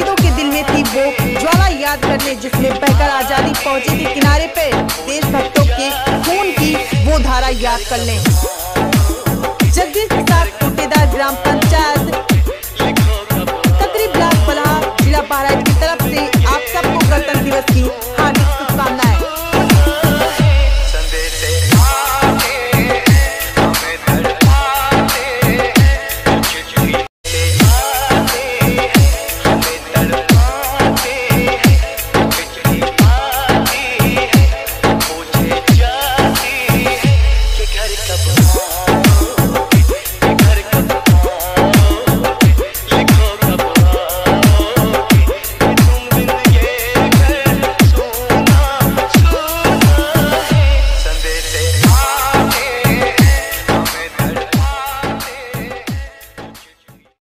शहीदों के दिल में थी वो ज्वाला याद करने, जिसमें बहकर आजादी पहुंची थी किनारे पे। देशभक्तों के खून की वो धारा याद कर लें। जगदीश प्रसाद कोटेदार, ग्राम पंचायत